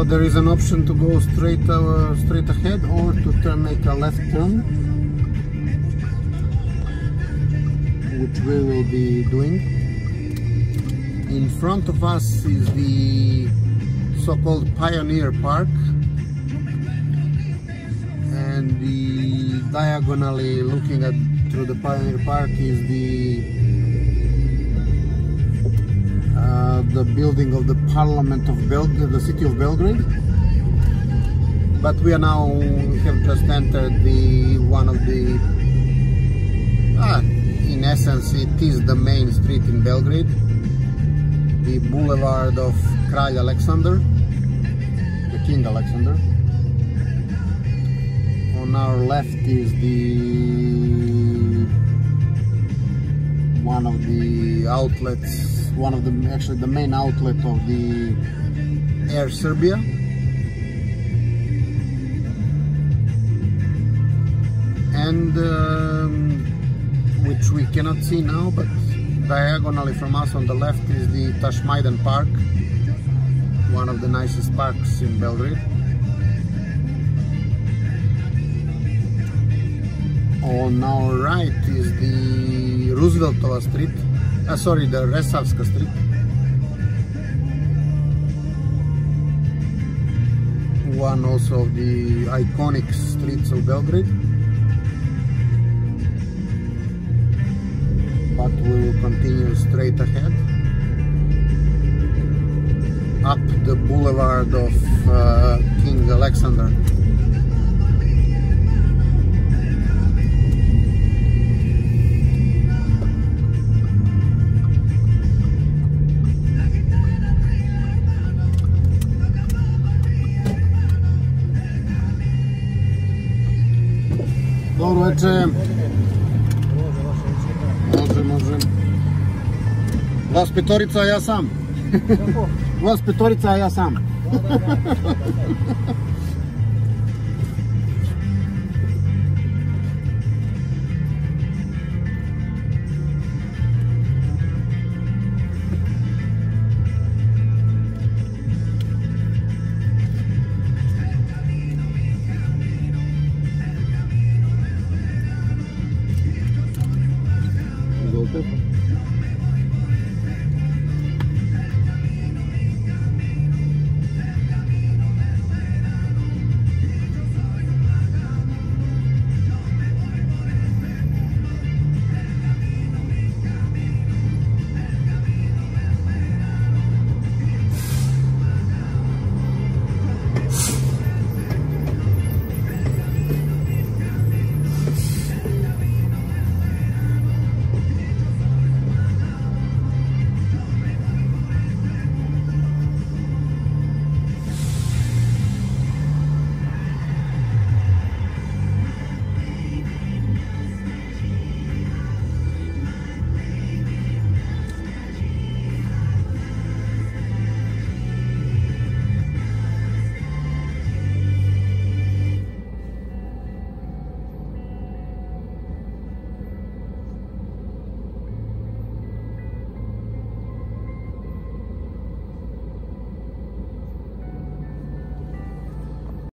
there is an option to go straight ahead or to make a left turn, which we will be doing. In front of us is the so-called Pioneer Park, and diagonally looking through the Pioneer Park is the building of the Parliament of Belgrade, the city of Belgrade. But we have just entered one of the, in essence it is the main street in Belgrade, the Boulevard of Kralj Aleksandar, the King Alexander. On our left is one of the outlets, actually the main outlet of the Air Serbia. And which we cannot see now, but diagonally from us on the left is the Tashmaidan Park, one of the nicest parks in Belgrade. On our right is the Rooseveltova Street, the Resavska Street. One also of the iconic streets of Belgrade. But we will continue straight ahead up the Boulevard of King Alexander. Dobro večer. Može. Vas petorica, a ja sam. Vas petorica, a ja sam.